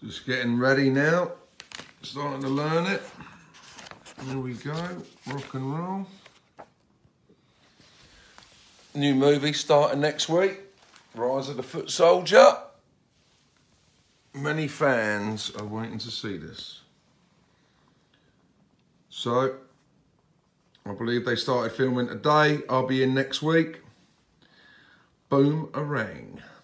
Just getting ready now. Starting to learn it. Here we go. Rock and roll. New movie starting next week. Rise of the Footsoldier. Many fans are waiting to see this. So, I believe they started filming today. I'll be in next week. Boomerang.